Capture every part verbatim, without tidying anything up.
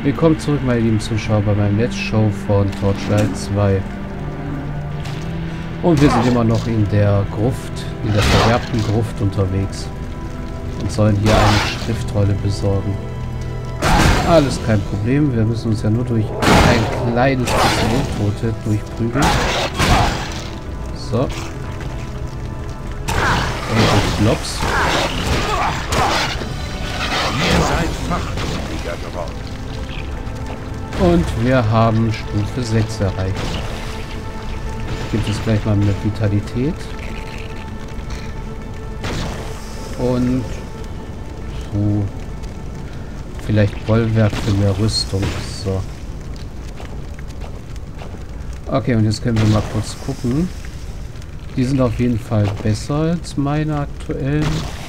Willkommen zurück, meine lieben Zuschauer, bei meinem Let's Show von Torchlight zwei. Und wir sind immer noch in der Gruft, in der verderbten Gruft unterwegs. Und sollen hier eine Schriftrolle besorgen. Alles kein Problem, wir müssen uns ja nur durch ein kleines bisschen Untote durchprügeln. So. Und durch Blobs. Ihr seid fachkundiger geworden. Und wir haben Stufe sechs erreicht. Gibt es gleich mal mit Vitalität. Und so vielleicht Bollwerk für mehr Rüstung. So. Okay, und jetzt können wir mal kurz gucken. Die sind auf jeden Fall besser als meine aktuellen.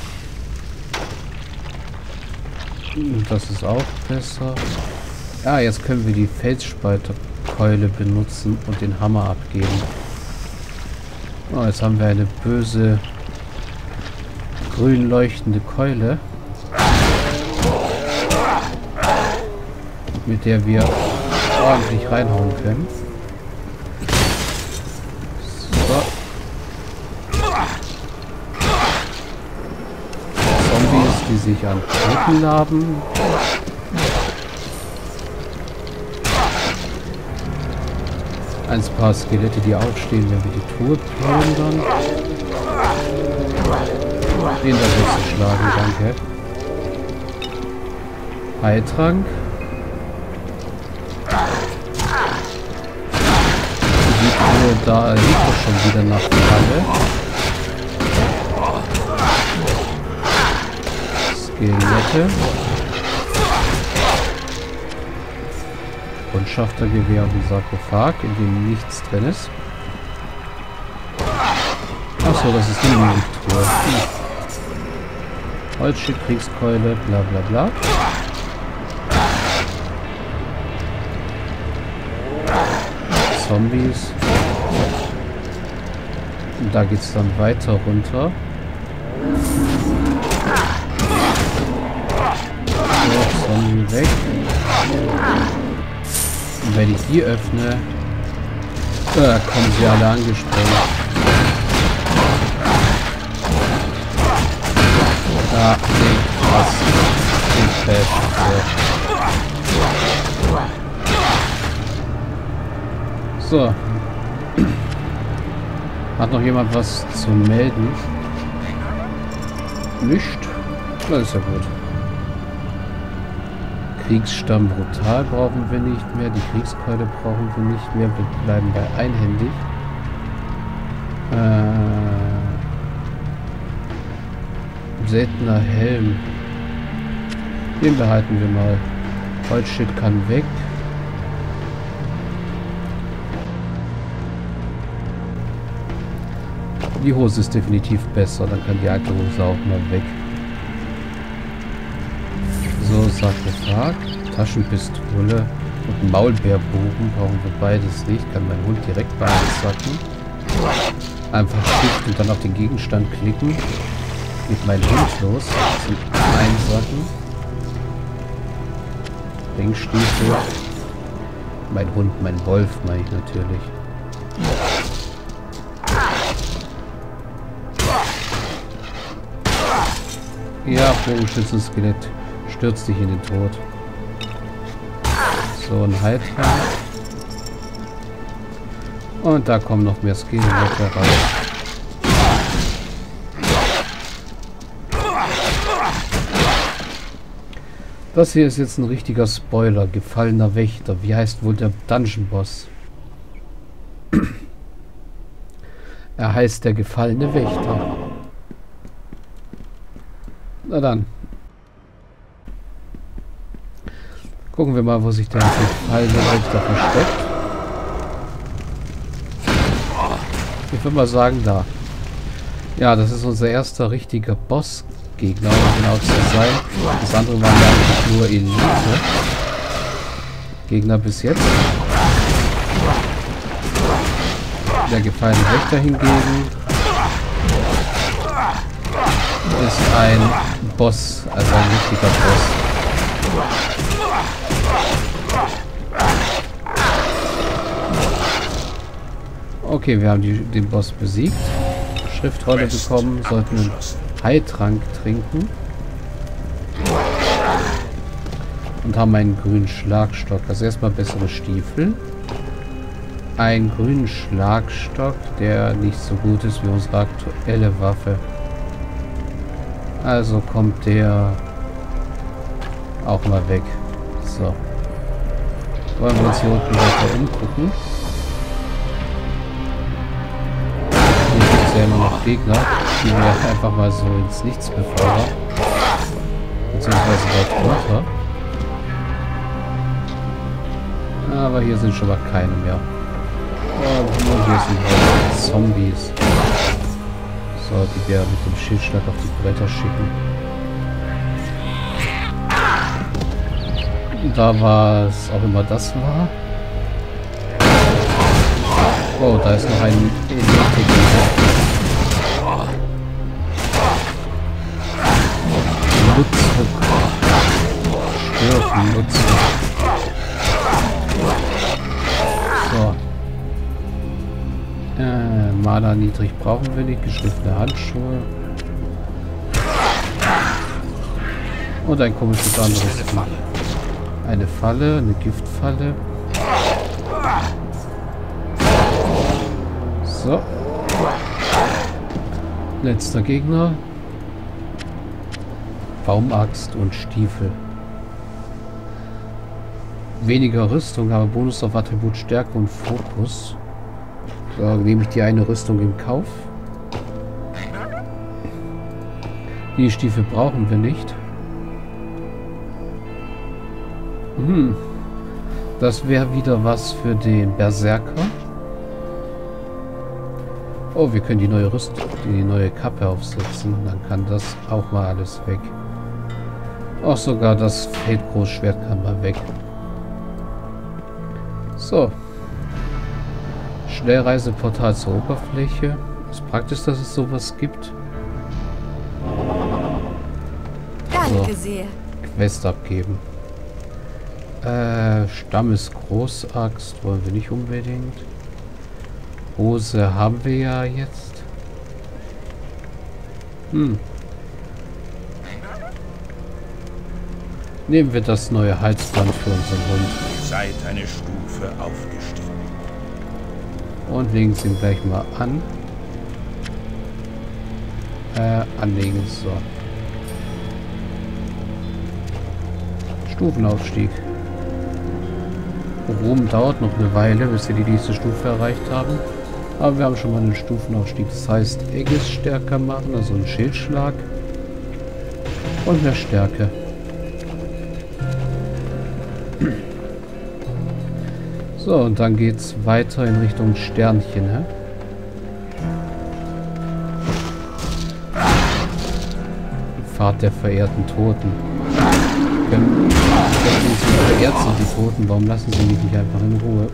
Das ist auch besser. Ja, jetzt können wir die Felsspalterkeule benutzen und den Hammer abgeben. Oh, jetzt haben wir eine böse grün leuchtende Keule, mit der wir ordentlich reinhauen können. So. Zombies, die sich an Toten laben. Ein paar Skelette, die aufstehen, wenn wir die Truhe plündern. Den da willst du schlagen, danke. Heiltrank. Die Truhe da liegt doch schon wieder nach Falle. Skelette. Kundschaftergewehr und ein Sarkophag, in dem nichts drin ist. Achso, das ist die Mimik-Truhe. Hm. Holzschild, Kriegskeule, bla bla bla. Zombies. Und da geht es dann weiter runter. So, Zombie weg. Und wenn ich die öffne, äh, kommen sie alle angesprungen. Da, nee, was? Den Flash. So. So. Hat noch jemand was zu melden? Nicht? Das ist ja gut. Kriegsstamm brutal brauchen wir nicht mehr. Die Kriegskeule brauchen wir nicht mehr. Wir bleiben bei einhändig. Äh, seltener Helm. Den behalten wir mal. Holzschild kann weg. Die Hose ist definitiv besser. Dann kann die alte Hose auch mal weg. So, Sarkophag, Taschenpistole und Maulbeerbogen brauchen wir beides nicht. Kann mein Hund direkt beides sacken. Einfach Shift und dann auf den Gegenstand klicken. Geht mein Hund los. Zum Einsacken. Ringstiefel. Mein Hund, mein Wolf meine ich natürlich. Ja, Bogenschützenskelett. Stürzt dich in den Tod. So, ein Heiltrank. Und da kommen noch mehr Skelette raus. Das hier ist jetzt ein richtiger Spoiler. Gefallener Wächter. Wie heißt wohl der Dungeon Boss? Er heißt der gefallene Wächter. Na dann. Gucken wir mal, wo sich der gefallene Wächter versteckt. Ich würde mal sagen, da. Ja, das ist unser erster richtiger Bossgegner, um genau zu sein. Das andere waren ja eigentlich nur Elite. Gegner bis jetzt. Der gefallene Wächter hingegen ist ein Boss, also ein richtiger Boss. Okay, wir haben die, den Boss besiegt. Schriftrolle bekommen, sollten einen Heiltrank trinken. Und haben einen grünen Schlagstock. Also erstmal bessere Stiefel. Einen grünen Schlagstock, der nicht so gut ist wie unsere aktuelle Waffe. Also kommt der auch mal weg. So. Wollen wir uns hier unten weiter umgucken. Hier gibt es ja immer noch Gegner, die wir einfach mal so ins Nichts befördern. Beziehungsweise dort runter. Aber hier sind schon mal keine mehr. Und nur hier sind halt Zombies. So, die wir mit dem Schildschlag auf die Bretter schicken. Da war es auch immer das war. Oh, da ist noch ein Elektriker. Nutzruck. Störfen, Nutzruck. So. Äh, Mana niedrig brauchen wir nicht. Geschliffene Handschuhe. Und ein komisches anderes Vieh. Eine Falle, eine Giftfalle. So. Letzter Gegner. Baumaxt und Stiefel. Weniger Rüstung, aber Bonus auf Attribut Stärke und Fokus. So, nehme ich die eine Rüstung in Kauf. Die Stiefel brauchen wir nicht. Hm. Das wäre wieder was für den Berserker. Oh, wir können die neue Rüstung, die neue Kappe aufsetzen. Dann kann das auch mal alles weg. Auch sogar das Feldgroßschwert kann mal weg. So. Schnellreiseportal zur Oberfläche. Ist praktisch, dass es sowas gibt. Danke so. sehr. Quest abgeben. Äh, Stammesgroßaxt wollen wir nicht unbedingt. Hose haben wir ja jetzt. Hm. Nehmen wir das neue Halsband für unseren Hund. Ihr seid eine Stufe aufgestiegen. Und legen sie ihn gleich mal an. Äh, anlegen. So. Stufenaufstieg. Ruhm dauert noch eine Weile, bis wir die nächste Stufe erreicht haben. Aber wir haben schon mal einen Stufenaufstieg. Das heißt, Aegis stärker machen, also einen Schildschlag. Und mehr Stärke. So, und dann geht's weiter in Richtung Sternchen, hä? Pfad der verehrten Toten. Können, können sie verehrt sind, die Toten, warum lassen sie mich nicht einfach in Ruhe?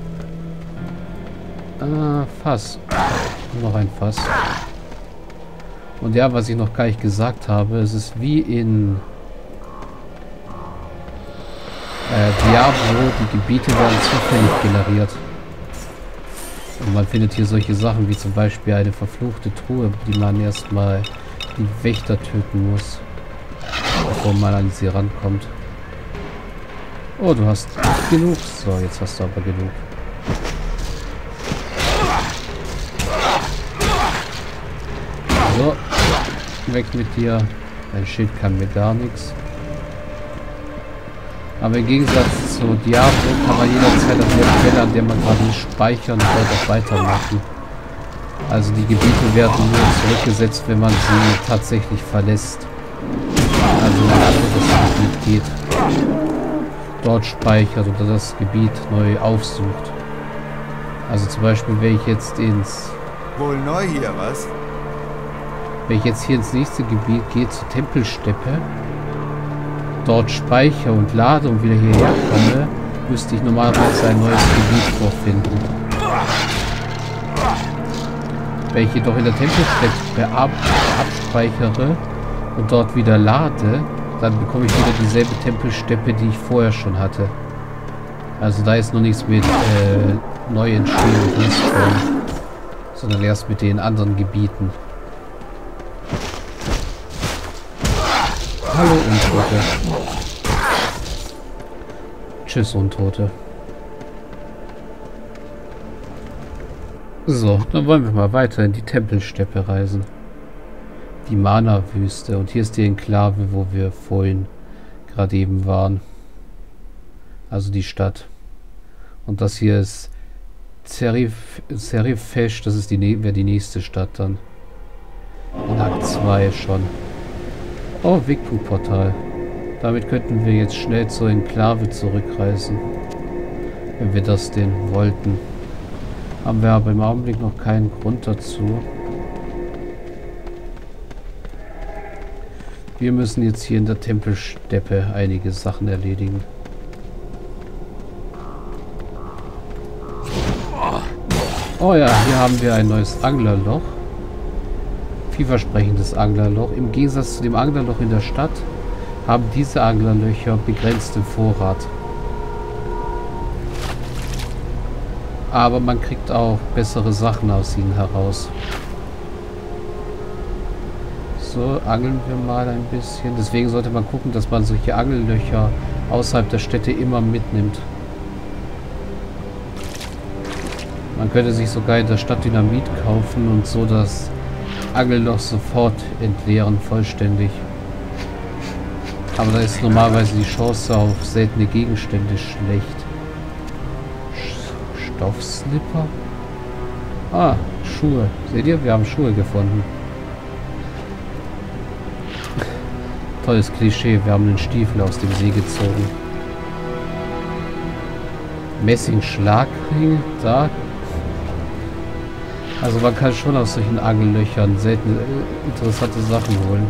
Ah, Fass. Noch ein Fass. Und ja, was ich noch gar nicht gesagt habe, es ist wie in äh, Diablo, die Gebiete werden zufällig generiert. Und man findet hier solche Sachen wie zum Beispiel eine verfluchte Truhe, die man erstmal die Wächter töten muss, bevor man an sie rankommt. Oh, du hast nicht genug. So, jetzt hast du aber genug. So, weg mit dir. Dein Schild kann mir gar nichts. Aber im Gegensatz zu Diablo kann man jederzeit an der Stelle, an der man gerade speichern und dort auch weitermachen. Also die Gebiete werden nur zurückgesetzt, wenn man sie tatsächlich verlässt. Also wenn man das Gebiet geht, dort speichert oder das Gebiet neu aufsucht. Also zum Beispiel, wenn ich jetzt ins... Wohl neu hier, was? Wenn ich jetzt hier ins nächste Gebiet gehe, zur Tempelsteppe, dort speichere und lade und wieder hierher komme, müsste ich normalerweise ein neues Gebiet vorfinden. Wenn ich jedoch in der Tempelsteppe ab abspeichere und dort wieder lade, dann bekomme ich wieder dieselbe Tempelsteppe, die ich vorher schon hatte. Also da ist noch nichts mit äh, neu entstehenden Respawn, sondern erst mit den anderen Gebieten. Hallo Untote. Tschüss Untote. So, dann wollen wir mal weiter in die Tempelsteppe reisen. Die Mana-Wüste. Und hier ist die Enklave, wo wir vorhin gerade eben waren. Also die Stadt. Und das hier ist Serif Serifesh. Das ist die, wäre die nächste Stadt dann. In Akt zwei schon. Oh, Wegpunktportal. Damit könnten wir jetzt schnell zur Enklave zurückreisen. Wenn wir das denn wollten. Haben wir aber im Augenblick noch keinen Grund dazu. Wir müssen jetzt hier in der Tempelsteppe einige Sachen erledigen. Oh ja, hier haben wir ein neues Anglerloch. Vielversprechendes Anglerloch. Im Gegensatz zu dem Anglerloch in der Stadt haben diese Anglerlöcher begrenzten Vorrat. Aber man kriegt auch bessere Sachen aus ihnen heraus. So, angeln wir mal ein bisschen. Deswegen sollte man gucken, dass man solche Angellöcher außerhalb der Städte immer mitnimmt. Man könnte sich sogar in der Stadt Dynamit kaufen und so das Angelloch sofort entleeren, vollständig. Aber da ist normalerweise die Chance auf seltene Gegenstände schlecht. Stoffslipper? Ah, Schuhe. Seht ihr? Wir haben Schuhe gefunden. Tolles Klischee. Wir haben einen Stiefel aus dem See gezogen. Messing-Schlagring. Da. Also man kann schon aus solchen Angellöchern seltene, interessante Sachen holen.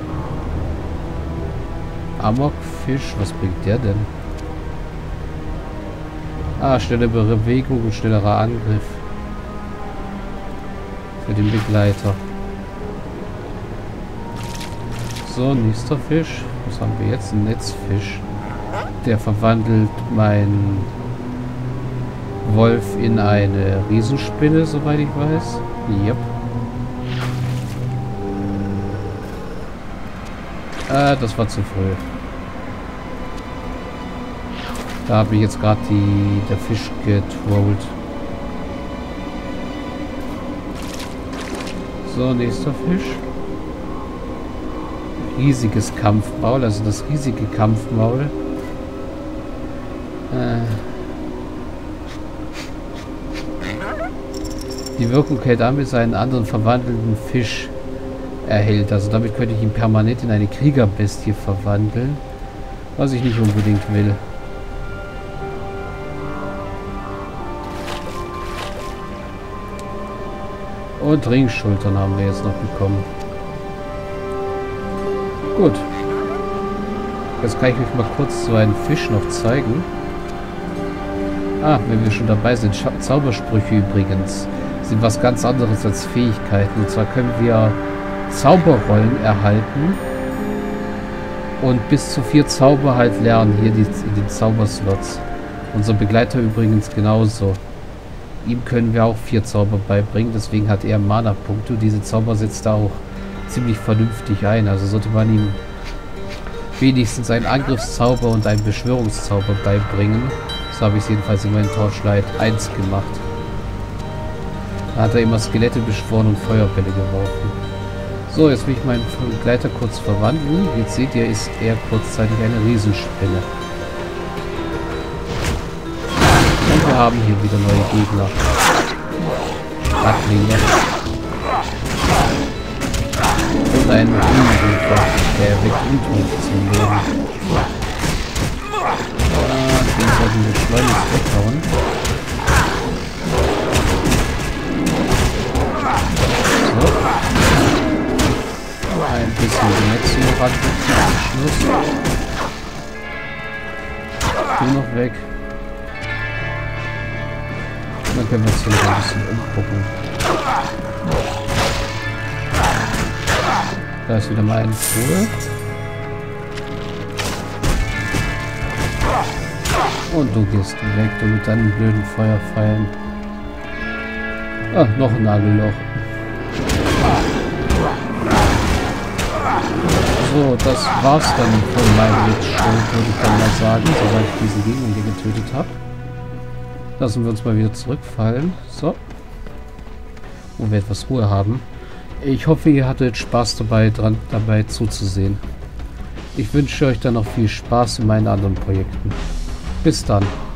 Amokfisch. Was bringt der denn? Ah, schnelle Bewegung und schnellerer Angriff. Für den Begleiter. So, nächster Fisch. Was haben wir jetzt? Ein Netzfisch. Der verwandelt meinen Wolf in eine Riesenspinne, soweit ich weiß. Yep. Ah, das war zu früh. Da habe ich jetzt gerade die der Fisch getrollt. So, nächster Fisch. Riesiges Kampfmaul, also das riesige Kampfmaul. Äh. Die Wirkung hält an, bis er einen anderen verwandelten Fisch erhält. Also damit könnte ich ihn permanent in eine Kriegerbestie verwandeln. Was ich nicht unbedingt will. Und Ringschultern haben wir jetzt noch bekommen. Gut. Jetzt kann ich euch mal kurz so einen Fisch noch zeigen. Ah, wenn wir schon dabei sind. Scha Zaubersprüche übrigens sind was ganz anderes als Fähigkeiten. Und zwar können wir Zauberrollen erhalten und bis zu vier Zauber halt lernen hier die, in den Zauberslots. Unser Begleiter übrigens genauso. Ihm können wir auch vier Zauber beibringen, deswegen hat er Mana-Punkte. Diese Zauber setzt er auch ziemlich vernünftig ein. Also sollte man ihm wenigstens einen Angriffszauber und einen Beschwörungszauber beibringen. So habe ich es jedenfalls in meinem Torchlight eins gemacht. Da hat er immer Skelette beschworen und Feuerbälle geworfen. So, jetzt will ich meinen Begleiter kurz verwandeln. Jetzt seht ihr, ist er kurzzeitig eine Riesenspinne. Und wir haben hier wieder neue Gegner. Radlinge. Und einen Unrufer, der weckt Unrufe zum Leben. Ah, den sollten wir schleunigst weghauen. So. Ein bisschen Benetzung ran zum Schluss. Du noch weg. Dann können wir uns hier noch ein bisschen umgucken. Da ist wieder mal eine Truhe. Und du gehst weg, du mit deinen blöden Feuerpfeilen. Ah, noch ein Nagelloch. So, das war's dann von meinem Lichtschuld, würde ich dann mal sagen, soweit ich diesen Gegner hier getötet habe. Lassen wir uns mal wieder zurückfallen. So. Wo wir etwas Ruhe haben. Ich hoffe, ihr hattet Spaß dabei, dran, dabei zuzusehen. Ich wünsche euch dann noch viel Spaß in meinen anderen Projekten. Bis dann.